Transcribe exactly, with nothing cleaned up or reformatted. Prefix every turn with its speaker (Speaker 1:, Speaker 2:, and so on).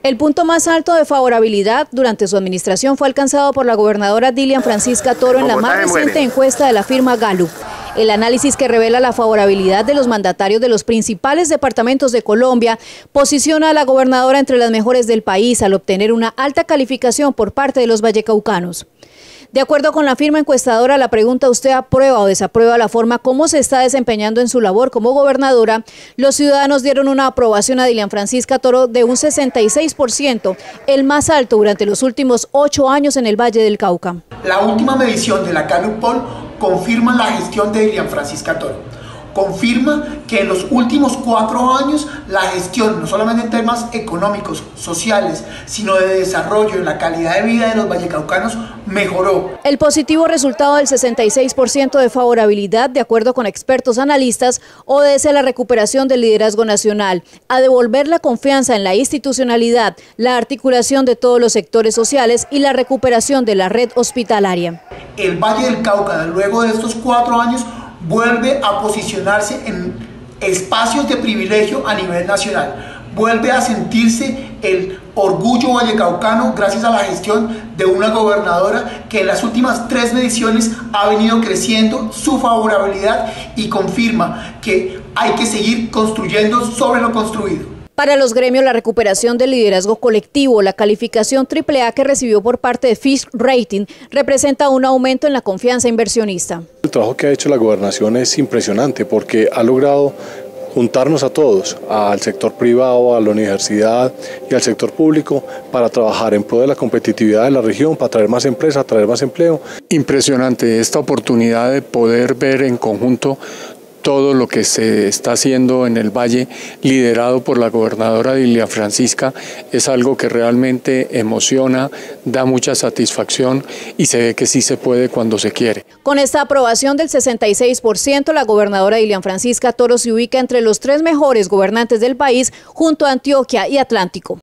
Speaker 1: El punto más alto de favorabilidad durante su administración fue alcanzado por la gobernadora Dilian Francisca Toro en la más reciente encuesta de la firma Gallup. El análisis que revela la favorabilidad de los mandatarios de los principales departamentos de Colombia posiciona a la gobernadora entre las mejores del país al obtener una alta calificación por parte de los vallecaucanos. De acuerdo con la firma encuestadora, la pregunta ¿usted aprueba o desaprueba la forma como se está desempeñando en su labor como gobernadora? Los ciudadanos dieron una aprobación a Dilian Francisca Toro de un sesenta y seis por ciento, el más alto durante los últimos ocho años en el Valle del Cauca.
Speaker 2: La última medición de la Gallup Poll confirma la gestión de Dilian Francisca Toro. Confirma que en los últimos cuatro años la gestión, no solamente en temas económicos, sociales, sino de desarrollo y la calidad de vida de los vallecaucanos mejoró.
Speaker 1: El positivo resultado del sesenta y seis por ciento de favorabilidad, de acuerdo con expertos analistas, obedece a la recuperación del liderazgo nacional, a devolver la confianza en la institucionalidad, la articulación de todos los sectores sociales y la recuperación de la red hospitalaria.
Speaker 2: El Valle del Cauca, luego de estos cuatro años, vuelve a posicionarse en espacios de privilegio a nivel nacional. Vuelve a sentirse el orgullo vallecaucano gracias a la gestión de una gobernadora que en las últimas tres mediciones ha venido creciendo su favorabilidad y confirma que hay que seguir construyendo sobre lo construido.
Speaker 1: Para los gremios, la recuperación del liderazgo colectivo, la calificación triple A que recibió por parte de Fitch Rating, representa un aumento en la confianza inversionista.
Speaker 3: El trabajo que ha hecho la gobernación es impresionante porque ha logrado juntarnos a todos, al sector privado, a la universidad y al sector público, para trabajar en pro de la competitividad de la región, para traer más empresas, traer más empleo.
Speaker 4: Impresionante esta oportunidad de poder ver en conjunto todo lo que se está haciendo en el Valle, liderado por la gobernadora Dilian Francisca, es algo que realmente emociona, da mucha satisfacción y se ve que sí se puede cuando se quiere.
Speaker 1: Con esta aprobación del sesenta y seis por ciento, la gobernadora Dilian Francisca Toro se ubica entre los tres mejores gobernantes del país, junto a Antioquia y Atlántico.